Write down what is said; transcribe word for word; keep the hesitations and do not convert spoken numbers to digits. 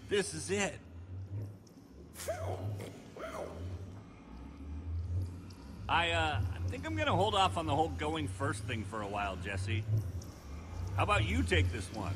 This is it. I, uh, I think I'm gonna hold off on the whole going first thing for a while, Jesse. How about you take this one?